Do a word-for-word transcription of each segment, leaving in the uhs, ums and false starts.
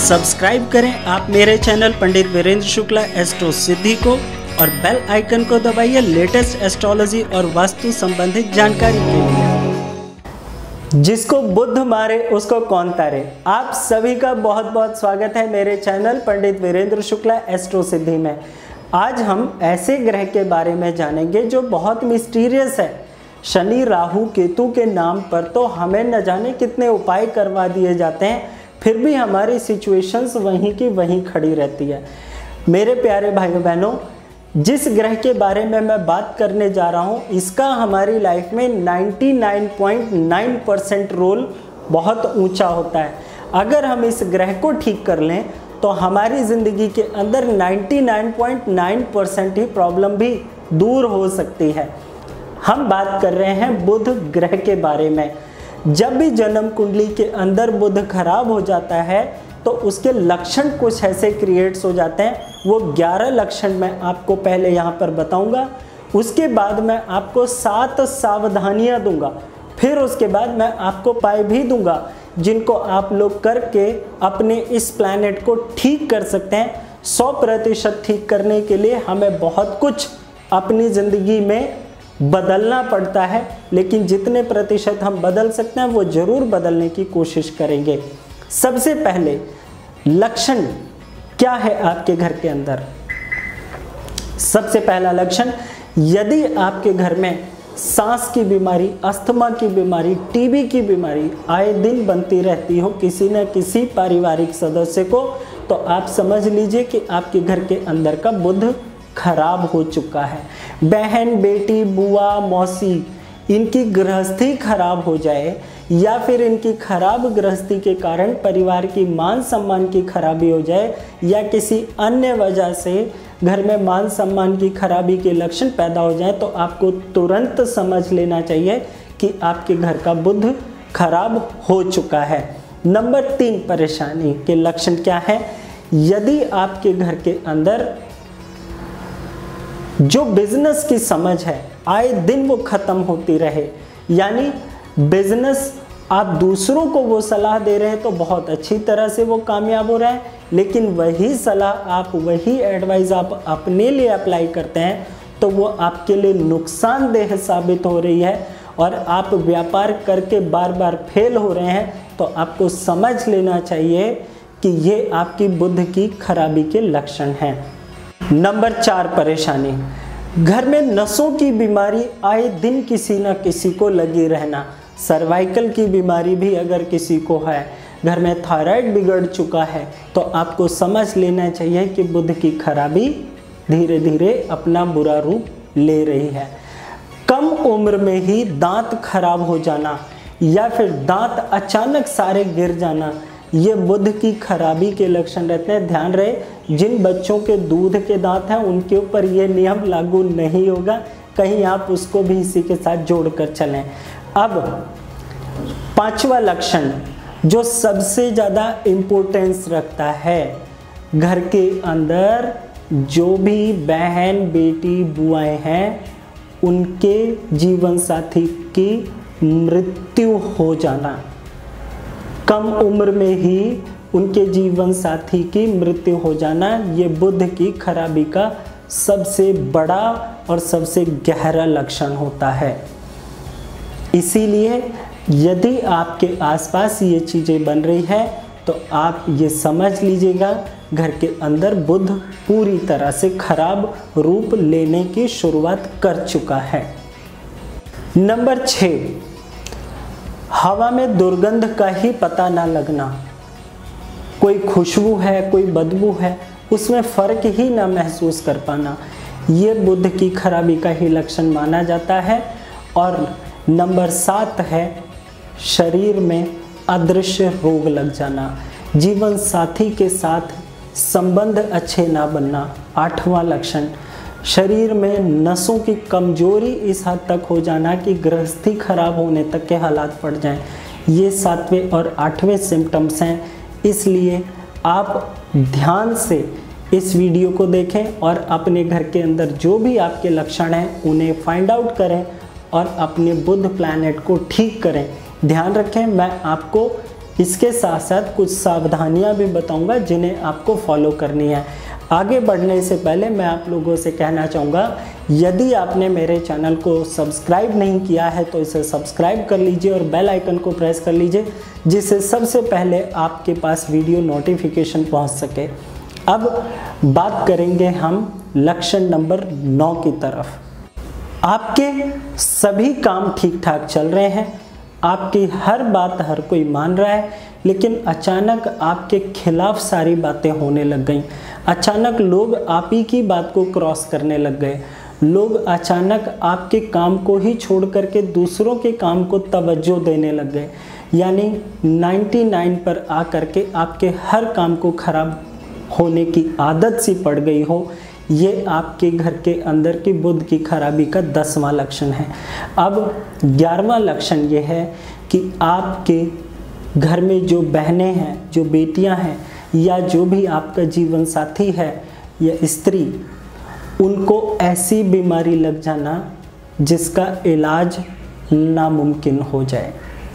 Subscribe करें आप मेरे चैनल पंडित वीरेंद्र शुक्ला एस्ट्रो सिद्धि को और बेल आइकन को दबाइए लेटेस्ट एस्ट्रोलॉजी और वास्तु संबंधित जानकारी के लिए। जिसको बुध मारे उसको कौन तारे। आप सभी का बहुत बहुत स्वागत है मेरे चैनल पंडित वीरेंद्र शुक्ला एस्ट्रो सिद्धि में। आज हम ऐसे ग्रह के बारे में जानेंगे जो बहुत मिस्टीरियस है। शनि राहु केतु के नाम पर तो हमें न जाने कितने उपाय करवा दिए जाते हैं, फिर भी हमारी सिचुएशंस वहीं की वहीं खड़ी रहती है। मेरे प्यारे भाइयों बहनों, जिस ग्रह के बारे में मैं बात करने जा रहा हूँ इसका हमारी लाइफ में निन्यानवे पॉइंट नौ परसेंट रोल बहुत ऊंचा होता है। अगर हम इस ग्रह को ठीक कर लें तो हमारी ज़िंदगी के अंदर निन्यानवे पॉइंट नौ परसेंट ही प्रॉब्लम भी दूर हो सकती है। हम बात कर रहे हैं बुध ग्रह के बारे में। जब भी जन्म कुंडली के अंदर बुध खराब हो जाता है तो उसके लक्षण कुछ ऐसे क्रिएट्स हो जाते हैं। वो ग्यारह लक्षण मैं आपको पहले यहाँ पर बताऊंगा, उसके बाद मैं आपको सात सावधानियाँ दूंगा, फिर उसके बाद मैं आपको उपाय भी दूंगा जिनको आप लोग करके अपने इस प्लैनेट को ठीक कर सकते हैं। सौ प्रतिशत ठीक करने के लिए हमें बहुत कुछ अपनी ज़िंदगी में बदलना पड़ता है, लेकिन जितने प्रतिशत हम बदल सकते हैं वो ज़रूर बदलने की कोशिश करेंगे। सबसे पहले लक्षण क्या है आपके घर के अंदर। सबसे पहला लक्षण, यदि आपके घर में सांस की बीमारी, अस्थमा की बीमारी, टीबी की बीमारी आए दिन बनती रहती हो किसी न किसी पारिवारिक सदस्य को, तो आप समझ लीजिए कि आपके घर के अंदर का बुध खराब हो चुका है। बहन, बेटी, बुआ, मौसी, इनकी गृहस्थी खराब हो जाए या फिर इनकी खराब गृहस्थी के कारण परिवार की मान सम्मान की खराबी हो जाए या किसी अन्य वजह से घर में मान सम्मान की खराबी के लक्षण पैदा हो जाए, तो आपको तुरंत समझ लेना चाहिए कि आपके घर का बुध खराब हो चुका है। नंबर तीन परेशानी के लक्षण क्या है। यदि आपके घर के अंदर जो बिजनेस की समझ है आए दिन वो खत्म होती रहे, यानी बिजनेस आप दूसरों को वो सलाह दे रहे हैं तो बहुत अच्छी तरह से वो कामयाब हो रहा है, लेकिन वही सलाह आप, वही एडवाइस आप अपने लिए अप्लाई करते हैं तो वो आपके लिए नुकसानदेह साबित हो रही है और आप व्यापार करके बार बार फेल हो रहे हैं। तो आपको समझ लेना चाहिए कि ये आपकी बुध की खराबी के लक्षण हैं। नंबर चार परेशानी, घर में नसों की बीमारी आए दिन किसी न किसी को लगी रहना। सर्वाइकल की बीमारी भी अगर किसी को है, घर में थायराइड बिगड़ चुका है, तो आपको समझ लेना चाहिए कि बुध की खराबी धीरे धीरे अपना बुरा रूप ले रही है। कम उम्र में ही दांत खराब हो जाना या फिर दांत अचानक सारे गिर जाना, ये बुध की खराबी के लक्षण रहते हैं। ध्यान रहे, जिन बच्चों के दूध के दांत हैं उनके ऊपर ये नियम लागू नहीं होगा, कहीं आप उसको भी इसी के साथ जोड़कर चलें। अब पांचवा लक्षण जो सबसे ज़्यादा इम्पोर्टेंस रखता है, घर के अंदर जो भी बहन, बेटी, बुआएं हैं उनके जीवन साथी की मृत्यु हो जाना। कम उम्र में ही उनके जीवन साथी की मृत्यु हो जाना, ये बुध की खराबी का सबसे बड़ा और सबसे गहरा लक्षण होता है। इसीलिए यदि आपके आसपास ये चीज़ें बन रही है तो आप ये समझ लीजिएगा घर के अंदर बुध पूरी तरह से खराब रूप लेने की शुरुआत कर चुका है। नंबर छः, हवा में दुर्गंध का ही पता ना लगना। कोई खुशबू है, कोई बदबू है, उसमें फ़र्क ही ना महसूस कर पाना, ये बुध की खराबी का ही लक्षण माना जाता है। और नंबर सात है शरीर में अदृश्य रोग लग जाना, जीवन साथी के साथ संबंध अच्छे ना बनना। आठवां लक्षण, शरीर में नसों की कमजोरी इस हद तक हो जाना कि गृहस्थी खराब होने तक के हालात पड़ जाएं। ये सातवें और आठवें सिम्टम्स हैं। इसलिए आप ध्यान से इस वीडियो को देखें और अपने घर के अंदर जो भी आपके लक्षण हैं उन्हें फाइंड आउट करें और अपने बुध प्लैनेट को ठीक करें। ध्यान रखें, मैं आपको इसके साथ साथ कुछ सावधानियां भी बताऊंगा जिन्हें आपको फॉलो करनी है। आगे बढ़ने से पहले मैं आप लोगों से कहना चाहूँगा, यदि आपने मेरे चैनल को सब्सक्राइब नहीं किया है तो इसे सब्सक्राइब कर लीजिए और बेल आइकन को प्रेस कर लीजिए, जिससे सबसे पहले आपके पास वीडियो नोटिफिकेशन पहुंच सके। अब बात करेंगे हम लक्षण नंबर नौ की तरफ। आपके सभी काम ठीक ठाक चल रहे हैं, आपकी हर बात हर कोई मान रहा है, लेकिन अचानक आपके खिलाफ सारी बातें होने लग गई। अचानक लोग आप ही की बात को क्रॉस करने लग गए। लोग अचानक आपके काम को ही छोड़ करके दूसरों के काम को तवज्जो देने लग गए। यानी निन्यानवे पर आकर के आपके हर काम को खराब होने की आदत सी पड़ गई हो, ये आपके घर के अंदर की बुद्ध की खराबी का दसवां लक्षण है। अब ग्यारहवां लक्षण ये है कि आपके घर में जो बहनें हैं, जो बेटियां हैं, या जो भी आपका जीवन साथी है या स्त्री, उनको ऐसी बीमारी लग जाना जिसका इलाज नामुमकिन हो जाए,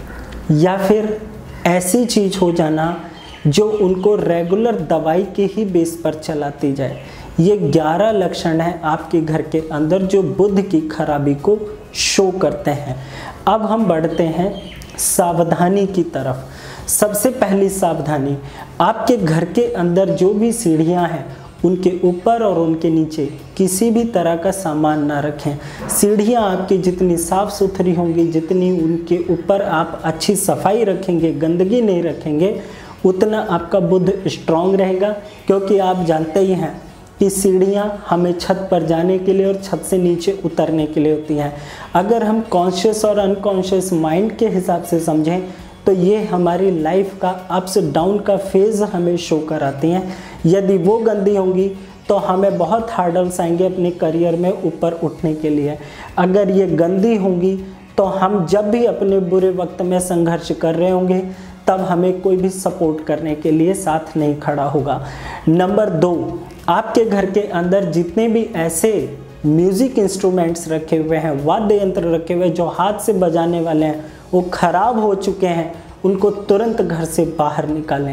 या फिर ऐसी चीज़ हो जाना जो उनको रेगुलर दवाई के ही बेस पर चलाती जाए। ये ग्यारह लक्षण हैं आपके घर के अंदर जो बुद्ध की खराबी को शो करते हैं। अब हम बढ़ते हैं सावधानी की तरफ। सबसे पहली सावधानी, आपके घर के अंदर जो भी सीढ़ियां हैं उनके ऊपर और उनके नीचे किसी भी तरह का सामान ना रखें। सीढ़ियां आपकी जितनी साफ़ सुथरी होंगी, जितनी उनके ऊपर आप अच्छी सफाई रखेंगे, गंदगी नहीं रखेंगे, उतना आपका बुद्ध स्ट्रांग रहेगा। क्योंकि आप जानते ही हैं कि सीढ़ियाँ हमें छत पर जाने के लिए और छत से नीचे उतरने के लिए होती हैं। अगर हम कॉन्शियस और अनकॉन्शियस माइंड के हिसाब से समझें तो ये हमारी लाइफ का अप्स डाउन का फेज़ हमें शो कराती हैं। यदि वो गंदी होंगी तो हमें बहुत हार्डल्स आएंगे अपने करियर में ऊपर उठने के लिए। अगर ये गंदी होंगी तो हम जब भी अपने बुरे वक्त में संघर्ष कर रहे होंगे तब हमें कोई भी सपोर्ट करने के लिए साथ नहीं खड़ा होगा। नंबर दो, आपके घर के अंदर जितने भी ऐसे म्यूज़िक इंस्ट्रूमेंट्स रखे हुए हैं, वाद्य यंत्र रखे हुए जो हाथ से बजाने वाले हैं, वो ख़राब हो चुके हैं, उनको तुरंत घर से बाहर निकालें।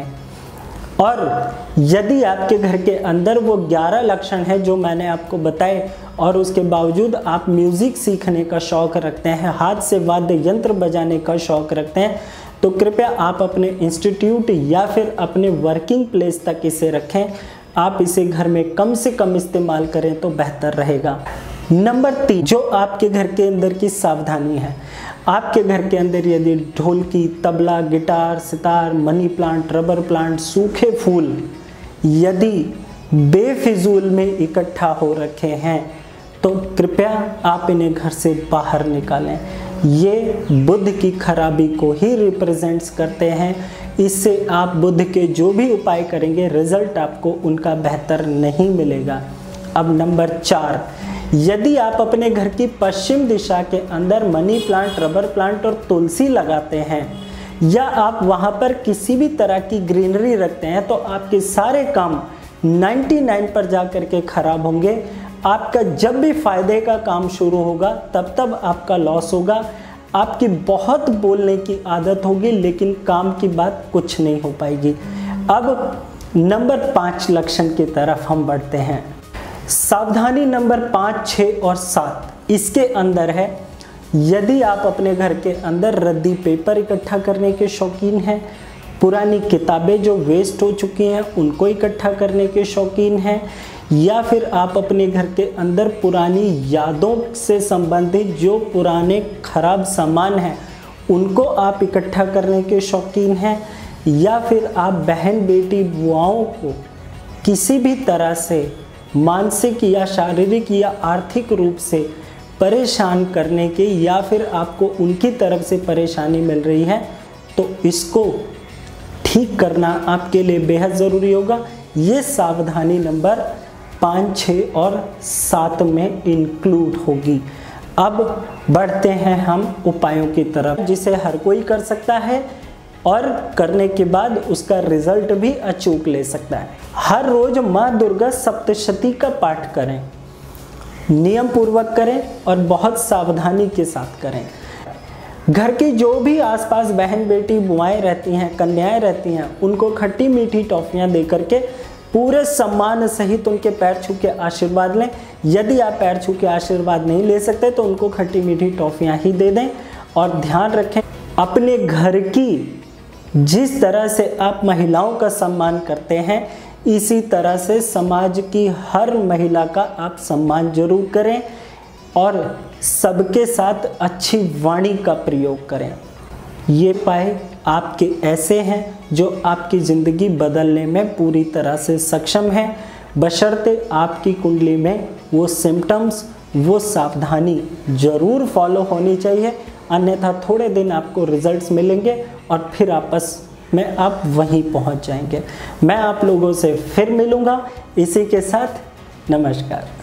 और यदि आपके घर के अंदर वो ग्यारह लक्षण हैं जो मैंने आपको बताए और उसके बावजूद आप म्यूज़िक सीखने का शौक़ रखते हैं, हाथ से वाद्य यंत्र बजाने का शौक़ रखते हैं, तो कृपया आप अपने इंस्टीट्यूट या फिर अपने वर्किंग प्लेस तक इसे रखें। आप इसे घर में कम से कम इस्तेमाल करें तो बेहतर रहेगा। नंबर तीन, जो आपके घर के अंदर की सावधानी है, आपके घर के अंदर यदि ढोलकी, tabla, guitar, sitar, money plant, rubber plant, सूखे फूल यदि बेफिजूल में इकट्ठा हो रखे हैं तो कृपया आप इन्हें घर से बाहर निकालें। ये बुद्ध की खराबी को ही रिप्रेजेंट्स करते हैं। इससे आप बुद्ध के जो भी उपाय करेंगे रिजल्ट आपको उनका बेहतर नहीं मिलेगा। अब नंबर चार, यदि आप अपने घर की पश्चिम दिशा के अंदर मनी प्लांट, रबर प्लांट और तुलसी लगाते हैं या आप वहाँ पर किसी भी तरह की ग्रीनरी रखते हैं तो आपके सारे काम निन्यानवे पर जा कर के खराब होंगे। आपका जब भी फायदे का काम शुरू होगा तब तब आपका लॉस होगा। आपकी बहुत बोलने की आदत होगी लेकिन काम की बात कुछ नहीं हो पाएगी। अब नंबर पाँच लक्षण की तरफ हम बढ़ते हैं। सावधानी नंबर पाँच, छः और सात इसके अंदर है, यदि आप अपने घर के अंदर रद्दी पेपर इकट्ठा करने के शौकीन हैं, पुरानी किताबें जो वेस्ट हो चुकी हैं उनको इकट्ठा करने के शौकीन हैं, या फिर आप अपने घर के अंदर पुरानी यादों से संबंधित जो पुराने खराब सामान हैं उनको आप इकट्ठा करने के शौकीन हैं, या फिर आप बहन बेटी बुआओं को किसी भी तरह से मानसिक या शारीरिक या आर्थिक रूप से परेशान करने के या फिर आपको उनकी तरफ से परेशानी मिल रही है, तो इसको ठीक करना आपके लिए बेहद ज़रूरी होगा। ये सावधानी नंबर पाँच, छः और सात में इंक्लूड होगी। अब बढ़ते हैं हम उपायों की तरफ, जिसे हर कोई कर सकता है और करने के बाद उसका रिजल्ट भी अचूक ले सकता है। हर रोज माँ दुर्गा सप्तशती का पाठ करें, नियम पूर्वक करें और बहुत सावधानी के साथ करें। घर की जो भी आसपास बहन बेटी बुआएं रहती हैं, कन्याएं रहती हैं, उनको खट्टी मीठी टॉफियां दे करके पूरे सम्मान सहित उनके पैर छू के आशीर्वाद लें। यदि आप पैर छू के आशीर्वाद नहीं ले सकते तो उनको खट्टी मीठी टॉफियां ही दे दें। और ध्यान रखें, अपने घर की जिस तरह से आप महिलाओं का सम्मान करते हैं, इसी तरह से समाज की हर महिला का आप सम्मान जरूर करें और सबके साथ अच्छी वाणी का प्रयोग करें। ये पाए आपके ऐसे हैं जो आपकी ज़िंदगी बदलने में पूरी तरह से सक्षम हैं, बशर्ते आपकी कुंडली में वो सिम्टम्स, वो सावधानी ज़रूर फॉलो होनी चाहिए, अन्यथा थोड़े दिन आपको रिजल्ट्स मिलेंगे और फिर आपस में आप वहीं पहुंच जाएंगे। मैं आप लोगों से फिर मिलूँगा। इसी के साथ नमस्कार।